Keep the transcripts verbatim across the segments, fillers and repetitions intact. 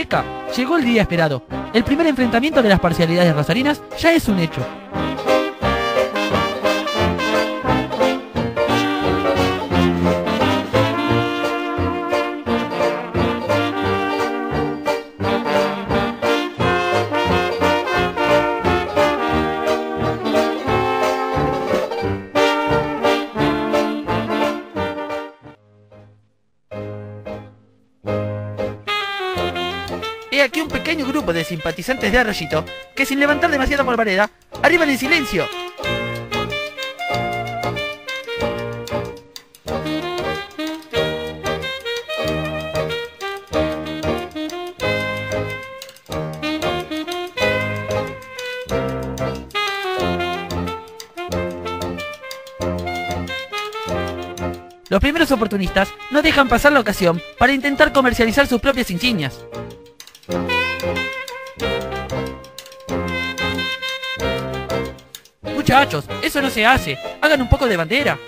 Checa, llegó el día esperado. El primer enfrentamiento de las parcialidades rosarinas ya es un hecho. He aquí un pequeño grupo de simpatizantes de Arroyito que, sin levantar demasiada polvareda, arriban en silencio. Los primeros oportunistas no dejan pasar la ocasión para intentar comercializar sus propias insignias. Muchachos, eso no se hace. Hagan un poco de bandera.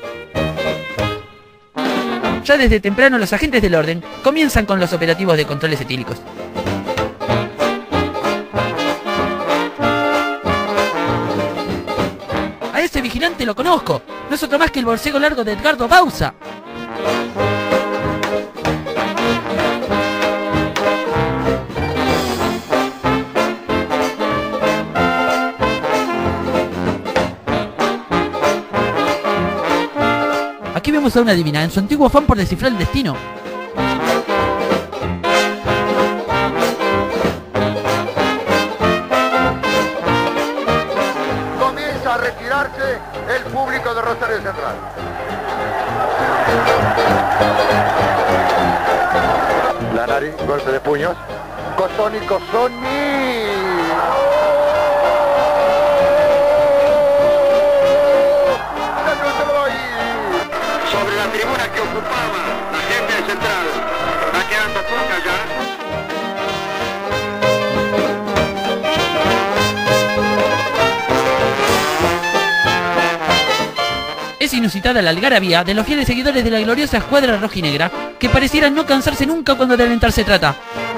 Ya desde temprano los agentes del orden comienzan con los operativos de controles etílicos. A ese vigilante lo conozco. No es otro más que el borcego largo de Edgardo Bauza. Aquí vemos a una adivina en su antiguo afán por descifrar el destino. Comienza a retirarse el público de Rosario Central. Lanari, golpe de puños. Cosoni, Cosoni. Sobre la tribuna que ocupaba la gente de Central, va quedando poca ya. Es inusitada la algarabía de los fieles seguidores de la gloriosa escuadra rojinegra, que parecieran no cansarse nunca cuando de alentar se trata.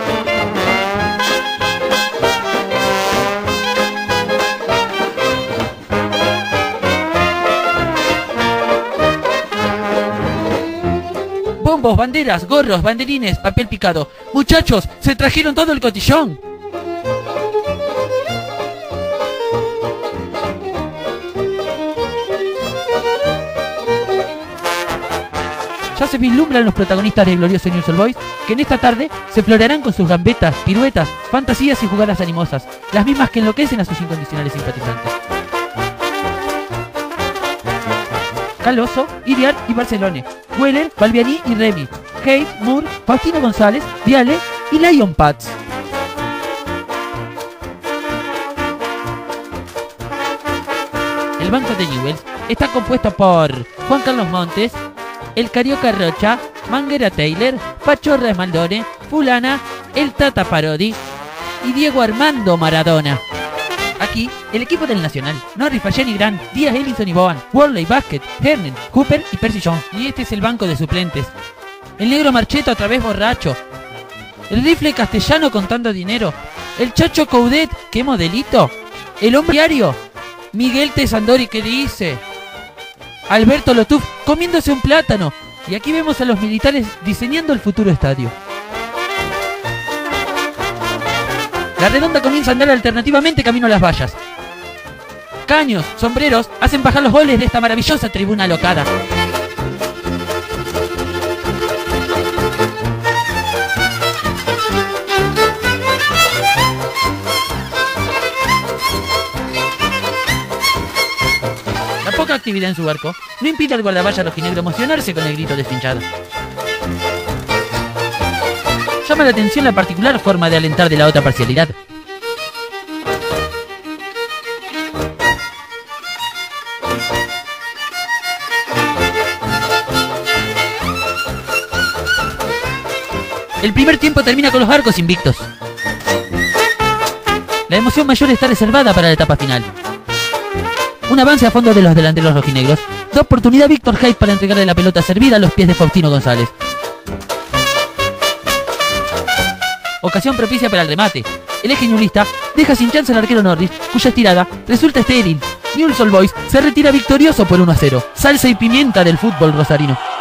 Bombos, banderas, gorros, banderines, papel picado. Muchachos, se trajeron todo el cotillón. Ya se vislumbran los protagonistas de Glorioso News All Boys, que en esta tarde se florarán con sus gambetas, piruetas, fantasías y jugadas animosas, las mismas que enloquecen a sus incondicionales simpatizantes. Caloso, Iriart y Barcelone, Weller, Balbiani y Remy, Hayes, Moore, Faustino González, Viale y Lion Pats. El banco de Newells está compuesto por Juan Carlos Montes, el Carioca Rocha, Manguera Taylor, Pachorra Esmaldone, Fulana, el Tata Parodi y Diego Armando Maradona. Aquí, el equipo del Nacional: Norris, Falleni, Grant, Díaz, Ellison y Bowen, Worley, Basket, Hernan, Cooper y Percy Jones. Y este es el banco de suplentes: el negro Marcheto otra vez borracho, el rifle Castellano contando dinero, el Chacho Coudet, qué modelito, el hombre diario, Miguel Tesandori, que dice, Alberto Lotuf comiéndose un plátano. Y aquí vemos a los militares diseñando el futuro estadio. La redonda comienza a andar alternativamente camino a las vallas. Caños, sombreros, hacen bajar los goles de esta maravillosa tribuna alocada. La poca actividad en su barco no impide al guardavalla rojinegro emocionarse con el grito desfinchado. Llama la atención la particular forma de alentar de la otra parcialidad. El primer tiempo termina con los arcos invictos. La emoción mayor está reservada para la etapa final. Un avance a fondo de los delanteros rojinegros. Da oportunidad a Víctor Hayes para entregarle la pelota servida a los pies de Faustino González. ocasión propicia para el remate. El eje ñulista deja sin chance al arquero Norris, cuya estirada resulta estéril. Newell's Old Boys se retira victorioso por uno a cero. Salsa y pimienta del fútbol rosarino.